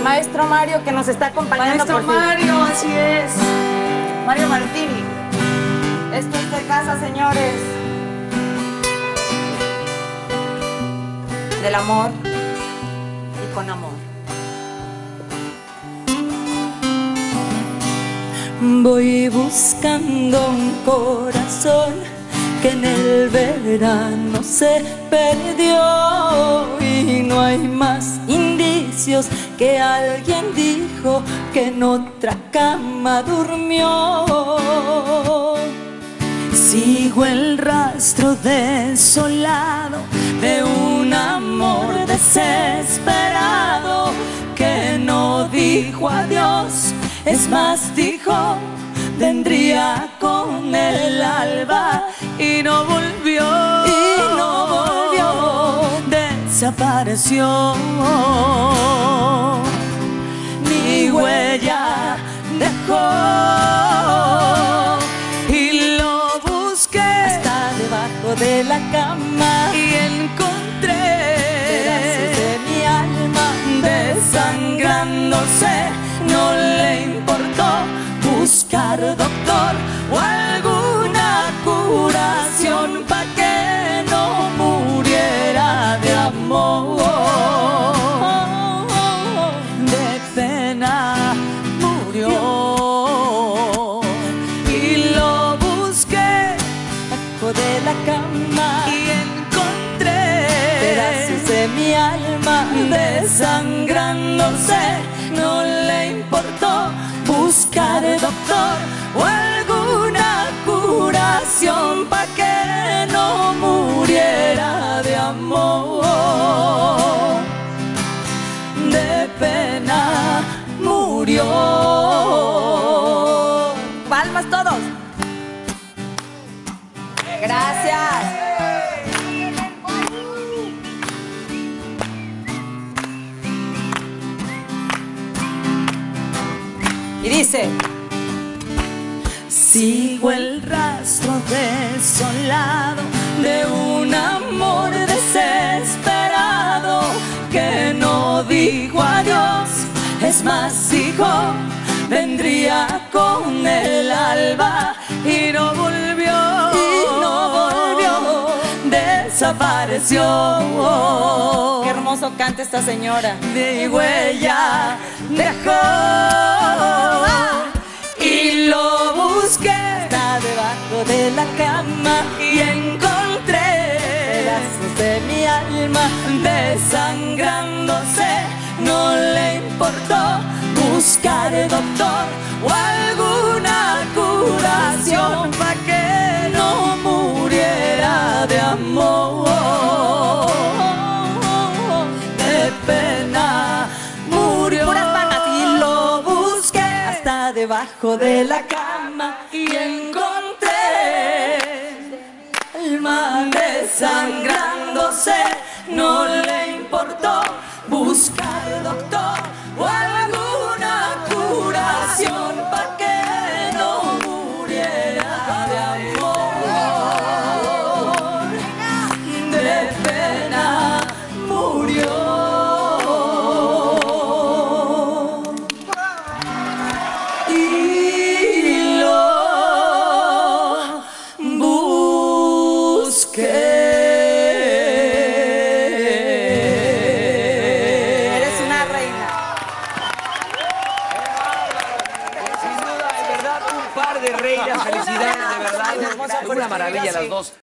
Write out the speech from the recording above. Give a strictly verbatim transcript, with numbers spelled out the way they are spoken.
maestro Mario, que nos está acompañando. Maestro por Mario, así es. Mario Martini. Esto es de casa, señores. Del amor y con amor. Voy buscando un corazón que en el verano se perdió y no hay más indicios que alguien dijo que en otra cama durmió. Sigo el rastro desolado de un amor desesperado que no dijo adiós, es más dijo vendría con el alba y no volvió, y no volvió, desapareció, ni huella dejó y lo busqué hasta debajo de la cama y encontré pedazos de mi alma desangrándose. No le importó buscar doctor o alguna curación pa' que no muriera de amor. De pena murió y lo busqué bajo de la cama y encontré pedazos de mi alma desangrándose. No le importó buscar doctor o alguna curación pa' que no muriera de amor. De pena murió. Palmas todos. Gracias. Y dice: sigo el rastro desolado de un amor desesperado que no dijo adiós, es más dijo vendría con el alba y no volvió, y no volvió, desapareció. Qué hermoso canta esta señora. Ni huella dejó y lo busqué hasta debajo de la cama y encontré pedazos de mi alma desangrándose. No le importó buscar doctor o alguna curación pa' que no muriera de amor. De pena murió. Puras palmas. Y lo busqué hasta debajo de la cama y encontré alma desangrándose. No le importó buscar doctor o alguna curación pa' que no muriera de amor. De pena murió. Y lo busqué. Eres una reina. Sin duda, de verdad, un par de reinas. Felicidades, de verdad. Una maravilla las dos.